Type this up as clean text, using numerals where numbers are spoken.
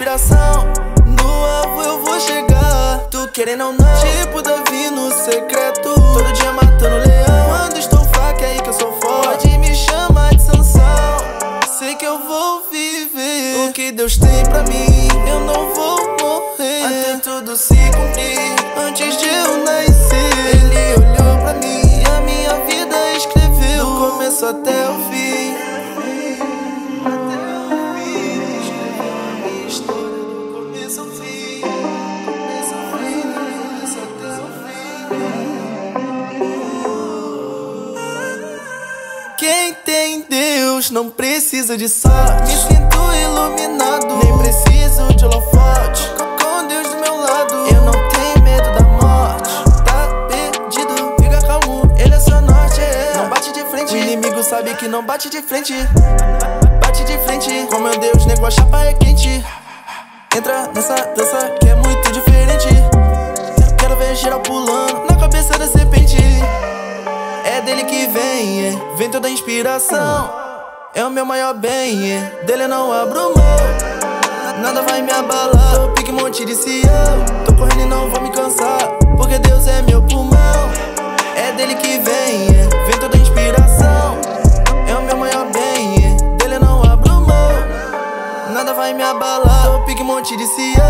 inspiração. No alvo eu vou chegar, tu querendo ou não, tipo Davi no secreto. Todo dia matando leão, quando estou fraco é aí que eu sou forte. Pode me chamar de Sansão, sei que eu vou viver o que Deus tem pra mim. Eu não vou morrer até tudo se cumprir. Antes de eu nascer, Ele olhou pra mim e a minha vida escreveu, do começo até o fim. Quem tem Deus não precisa de sorte. Me sinto iluminado, nem preciso de holofote. Com Deus do meu lado, eu não tenho medo da morte. Tá perdido, fica calmo, Ele é seu norte. Não bate de frente, o inimigo sabe que não bate de frente. Bate de frente, com meu Deus, nego, a chapa é quente. Entra nessa dança que é muito diferente. Quero ver geral pulando na cabeça da serpente. É dele que vem toda a inspiração. É o meu maior bem, dele eu não abro mão. Nada vai me abalar, tô pique monte de Sião. Tô correndo e não vou me cansar, porque Deus é meu pulmão. É dele que vem toda a inspiração. É o meu maior bem, dele eu não abro mão. Nada vai me abalar, tô pique monte de Sião.